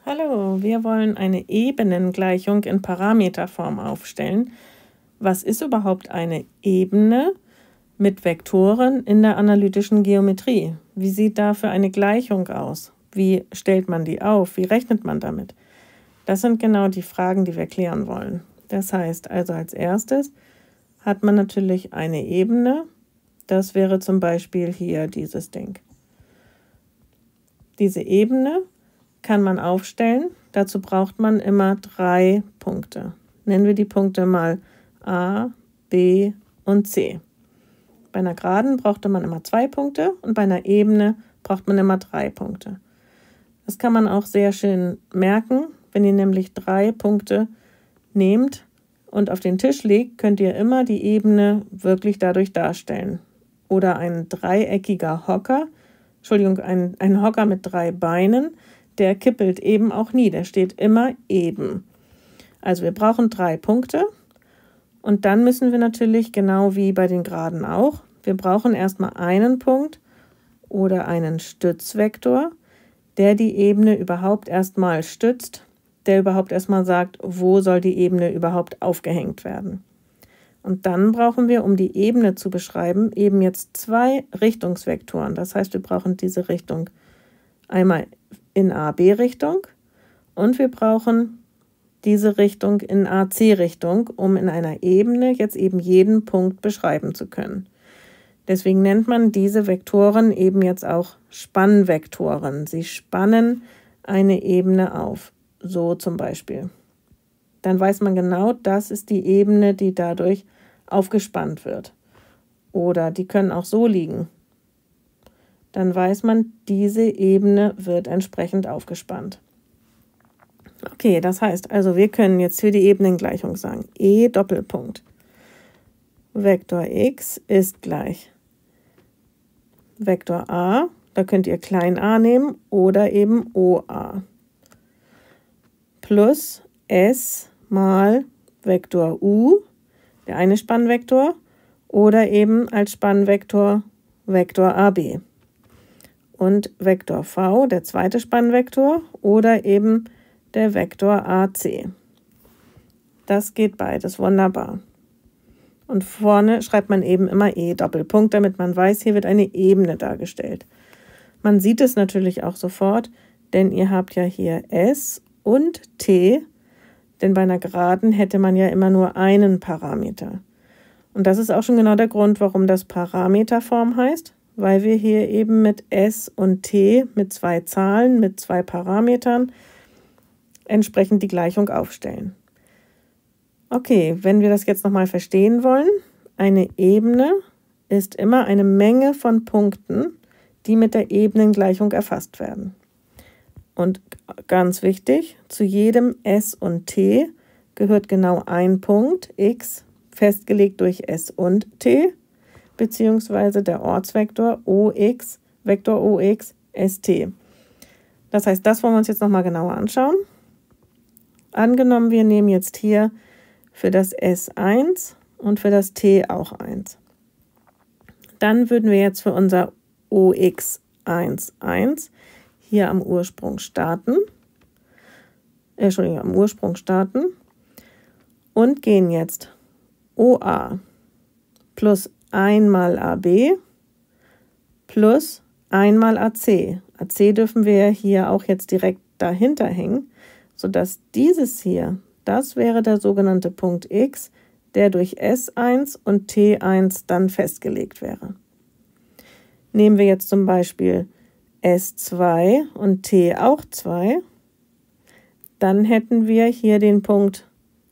Hallo, wir wollen eine Ebenengleichung in Parameterform aufstellen. Was ist überhaupt eine Ebene mit Vektoren in der analytischen Geometrie? Wie sieht dafür eine Gleichung aus? Wie stellt man die auf? Wie rechnet man damit? Das sind genau die Fragen, die wir klären wollen. Das heißt also, als erstes hat man natürlich eine Ebene. Das wäre zum Beispiel hier dieses Ding. Diese Ebene kann man aufstellen. Dazu braucht man immer 3 Punkte. Nennen wir die Punkte mal A, B und C. Bei einer Geraden brauchte man immer 2 Punkte und bei einer Ebene braucht man immer 3 Punkte. Das kann man auch sehr schön merken. Wenn ihr nämlich 3 Punkte nehmt und auf den Tisch legt, könnt ihr immer die Ebene wirklich dadurch darstellen. Oder ein dreieckiger Hocker, ein Hocker mit 3 Beinen, der kippelt eben auch nie, der steht immer eben. Also wir brauchen 3 Punkte und dann müssen wir natürlich, genau wie bei den Geraden auch, wir brauchen erstmal einen Punkt oder einen Stützvektor, der die Ebene überhaupt erstmal stützt, der überhaupt erstmal sagt, wo soll die Ebene überhaupt aufgehängt werden. Und dann brauchen wir, um die Ebene zu beschreiben, eben jetzt 2 Richtungsvektoren. Das heißt, wir brauchen diese Richtung einmal in AB-Richtung und wir brauchen diese Richtung in AC-Richtung, um in einer Ebene jetzt eben jeden Punkt beschreiben zu können. Deswegen nennt man diese Vektoren eben jetzt auch Spannvektoren. Sie spannen eine Ebene auf, so zum Beispiel. Dann weiß man genau, das ist die Ebene, die dadurch aufgespannt wird. Oder die können auch so liegen. Dann weiß man, diese Ebene wird entsprechend aufgespannt. Okay, das heißt also, wir können jetzt für die Ebenengleichung sagen, E Doppelpunkt Vektor x ist gleich Vektor a, da könnt ihr klein a nehmen oder eben OA, plus S mal Vektor u, der eine Spannvektor, oder eben als Spannvektor Vektor AB. Und Vektor v, der zweite Spannvektor, oder eben der Vektor AC. Das geht beides wunderbar. Und vorne schreibt man eben immer E Doppelpunkt, damit man weiß, hier wird eine Ebene dargestellt. Man sieht es natürlich auch sofort, denn ihr habt ja hier S und T, denn bei einer Geraden hätte man ja immer nur einen Parameter. Und das ist auch schon genau der Grund, warum das Parameterform heißt, weil wir hier eben mit S und T, mit 2 Zahlen, mit 2 Parametern, entsprechend die Gleichung aufstellen. Okay, wenn wir das jetzt nochmal verstehen wollen, eine Ebene ist immer eine Menge von Punkten, die mit der Ebenengleichung erfasst werden. Und ganz wichtig, zu jedem S und T gehört genau ein Punkt, x, festgelegt durch S und T, beziehungsweise der Ortsvektor OX, Vektor OX, ST. Das heißt, das wollen wir uns jetzt nochmal genauer anschauen. Angenommen, wir nehmen jetzt hier für das S 1 und für das T auch 1. Dann würden wir jetzt für unser OX 1, 1 hier am Ursprung starten. Am Ursprung starten und gehen jetzt OA plus 1 mal AB plus 1 mal AC. AC dürfen wir hier auch jetzt direkt dahinter hängen, sodass dieses hier, das wäre der sogenannte Punkt X, der durch S1 und T1 dann festgelegt wäre. Nehmen wir jetzt zum Beispiel S2 und T auch 2, dann hätten wir hier den Punkt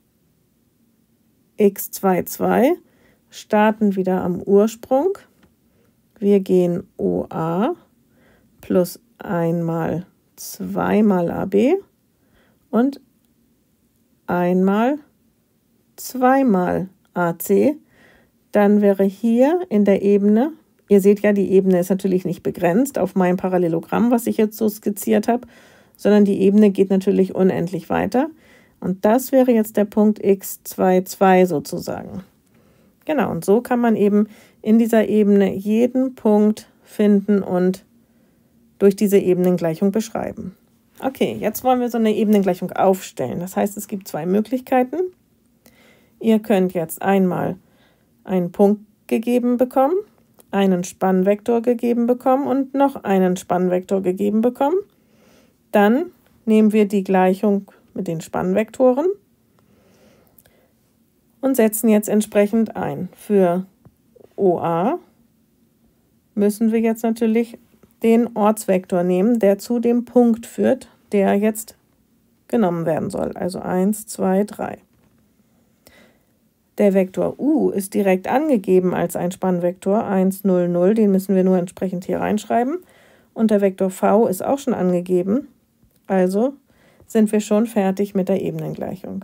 X22, starten wieder am Ursprung. Wir gehen OA plus 1 mal 2 mal AB und 1 mal 2 mal AC. Dann wäre hier in der Ebene, ihr seht ja, die Ebene ist natürlich nicht begrenzt auf mein Parallelogramm, was ich jetzt so skizziert habe, sondern die Ebene geht natürlich unendlich weiter. Und das wäre jetzt der Punkt X22 sozusagen. Genau, und so kann man eben in dieser Ebene jeden Punkt finden und durch diese Ebenengleichung beschreiben. Okay, jetzt wollen wir so eine Ebenengleichung aufstellen. Das heißt, es gibt zwei Möglichkeiten. Ihr könnt jetzt einmal einen Punkt gegeben bekommen, einen Spannvektor gegeben bekommen und noch einen Spannvektor gegeben bekommen. Dann nehmen wir die Gleichung mit den Spannvektoren und setzen jetzt entsprechend ein. Für OA müssen wir jetzt natürlich den Ortsvektor nehmen, der zu dem Punkt führt, der jetzt genommen werden soll. Also 1, 2, 3. Der Vektor U ist direkt angegeben als ein Spannvektor, 1, 0, 0. Den müssen wir nur entsprechend hier reinschreiben. Und der Vektor V ist auch schon angegeben. Also sind wir schon fertig mit der Ebenengleichung.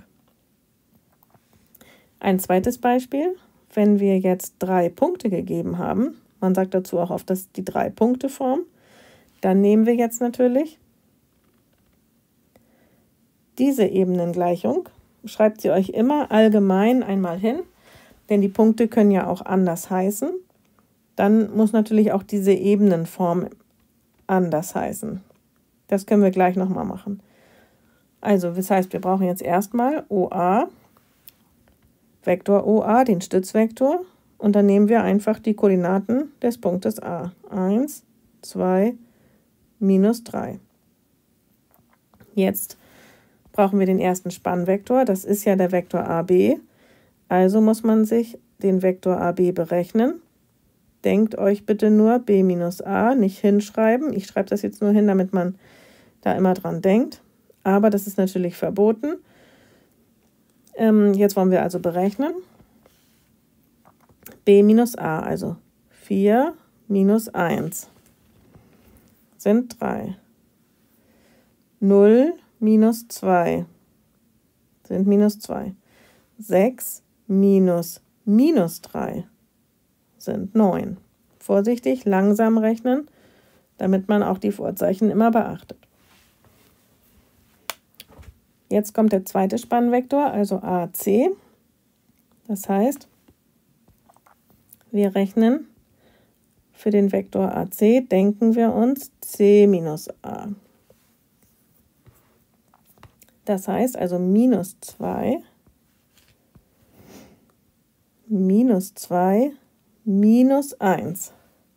Ein zweites Beispiel, wenn wir jetzt 3 Punkte gegeben haben, man sagt dazu auch oft, dass die 3-Punkte-Form, dann nehmen wir jetzt natürlich diese Ebenengleichung, schreibt sie euch immer allgemein einmal hin, denn die Punkte können ja auch anders heißen. Dann muss natürlich auch diese Ebenenform anders heißen. Das können wir gleich nochmal machen. Also, das heißt, wir brauchen jetzt erstmal OA, Vektor OA, den Stützvektor, und dann nehmen wir einfach die Koordinaten des Punktes A. 1, 2, minus 3. Jetzt brauchen wir den ersten Spannvektor, das ist ja der Vektor AB. Also muss man sich den Vektor AB berechnen. Denkt euch bitte nur b minus a, nicht hinschreiben. Ich schreibe das jetzt nur hin, damit man da immer dran denkt. Aber das ist natürlich verboten. Jetzt wollen wir also berechnen. b minus a, also 4 minus 1 sind 3. 0 minus 2 sind minus 2. 6 minus minus 3 sind 9. Vorsichtig, langsam rechnen, damit man auch die Vorzeichen immer beachtet. Jetzt kommt der zweite Spannvektor, also AC. Das heißt, wir rechnen für den Vektor AC, denken wir uns C minus A. Das heißt also minus 2, minus 1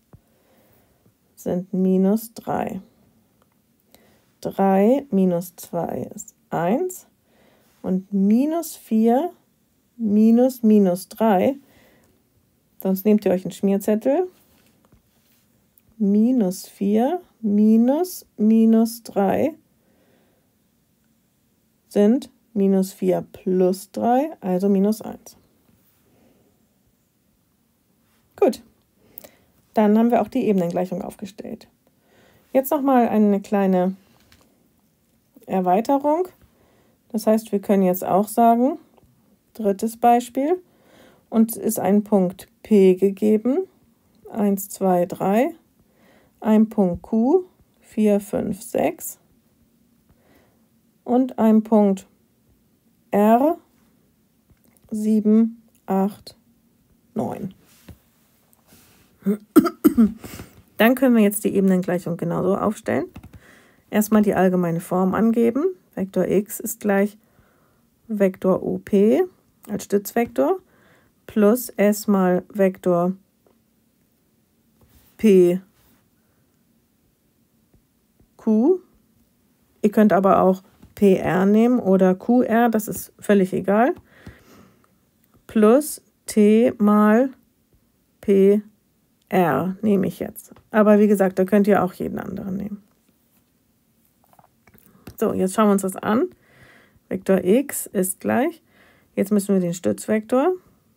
sind minus 3. 3 minus 2 ist 1 und minus 4 minus minus 3, sonst nehmt ihr euch einen Schmierzettel, minus 4 minus minus 3 sind minus 4 plus 3, also minus 1. Gut, dann haben wir auch die Ebenengleichung aufgestellt. Jetzt nochmal eine kleine Erweiterung. Das heißt, wir können jetzt auch sagen, drittes Beispiel, uns ist ein Punkt P gegeben, 1, 2, 3, ein Punkt Q, 4, 5, 6 und ein Punkt R, 7, 8, 9. Dann können wir jetzt die Ebenengleichung genauso aufstellen. Erstmal die allgemeine Form angeben. Vektor x ist gleich Vektor OP als Stützvektor plus s mal Vektor PQ. Ihr könnt aber auch PR nehmen oder QR, das ist völlig egal. Plus t mal PR nehme ich jetzt. Aber wie gesagt, da könnt ihr auch jeden anderen nehmen. So, jetzt schauen wir uns das an. Vektor x ist gleich, jetzt müssen wir den Stützvektor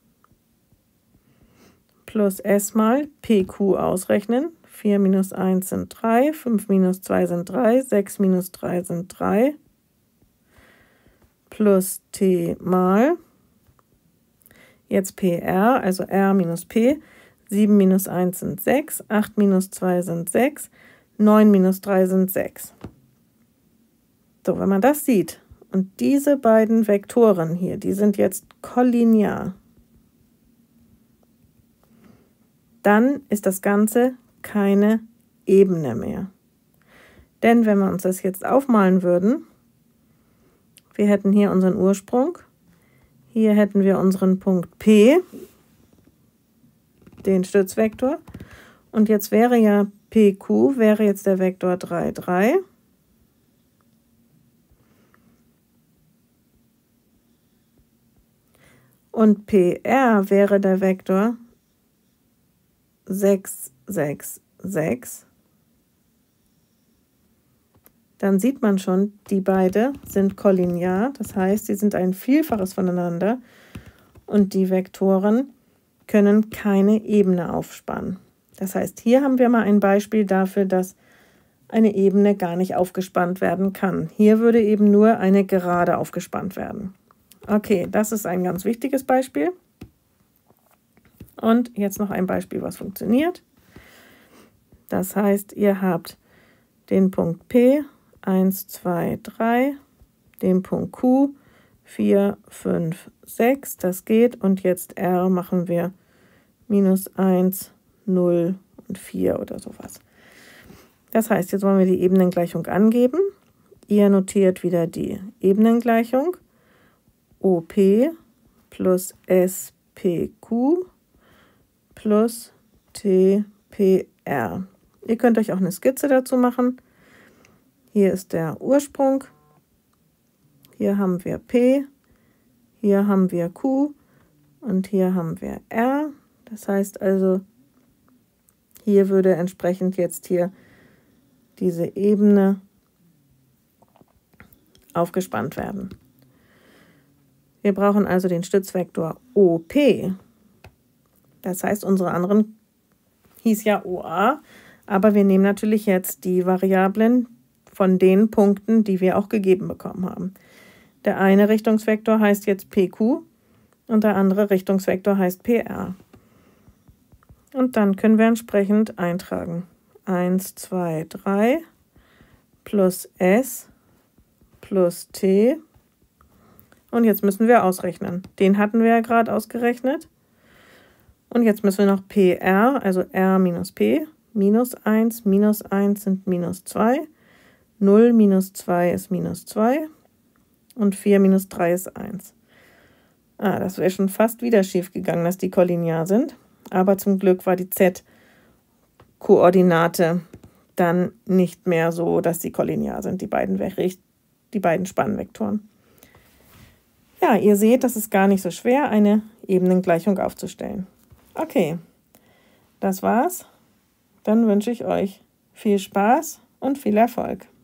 plus s mal PQ ausrechnen. 4 minus 1 sind 3, 5 minus 2 sind 3, 6 minus 3 sind 3, plus t mal, jetzt PR, also r minus p, 7 minus 1 sind 6, 8 minus 2 sind 6, 9 minus 3 sind 6. So, wenn man das sieht und diese beiden Vektoren hier, die sind jetzt kollinear, dann ist das Ganze keine Ebene mehr. Denn wenn wir uns das jetzt aufmalen würden, wir hätten hier unseren Ursprung, hier hätten wir unseren Punkt P, den Stützvektor, und jetzt wäre ja PQ, wäre jetzt der Vektor 3, 3. Und PR wäre der Vektor 6, 6, 6. Dann sieht man schon, die beiden sind kollinear, das heißt, sie sind ein Vielfaches voneinander und die Vektoren können keine Ebene aufspannen. Das heißt, hier haben wir mal ein Beispiel dafür, dass eine Ebene gar nicht aufgespannt werden kann. Hier würde eben nur eine Gerade aufgespannt werden. Okay, das ist ein ganz wichtiges Beispiel. Und jetzt noch ein Beispiel, was funktioniert. Das heißt, ihr habt den Punkt P, 1, 2, 3, den Punkt Q, 4, 5, 6, das geht. Und jetzt R machen wir -1, 0 und 4 oder sowas. Das heißt, jetzt wollen wir die Ebenengleichung angeben. Ihr notiert wieder die Ebenengleichung. OP plus SPQ plus TPR. Ihr könnt euch auch eine Skizze dazu machen. Hier ist der Ursprung. Hier haben wir P. Hier haben wir Q. Und hier haben wir R. Das heißt also, hier würde entsprechend jetzt hier diese Ebene aufgespannt werden. Wir brauchen also den Stützvektor OP. Das heißt, unsere anderen hieß ja OA, aber wir nehmen natürlich jetzt die Variablen von den Punkten, die wir auch gegeben bekommen haben. Der eine Richtungsvektor heißt jetzt PQ und der andere Richtungsvektor heißt PR. Und dann können wir entsprechend eintragen. 1, 2, 3 plus S plus T. Und jetzt müssen wir ausrechnen. Den hatten wir ja gerade ausgerechnet. Und jetzt müssen wir noch PR, also R minus P, minus 1 sind minus 2. 0 minus 2 ist minus 2. Und 4 minus 3 ist 1. Das wäre schon fast wieder schief gegangen, dass die kollinear sind. Aber zum Glück war die Z-Koordinate dann nicht mehr so, dass sie kollinear sind, die beiden Spannvektoren. Ja, ihr seht, das ist gar nicht so schwer, eine Ebenengleichung aufzustellen. Okay, das war's. Dann wünsche ich euch viel Spaß und viel Erfolg.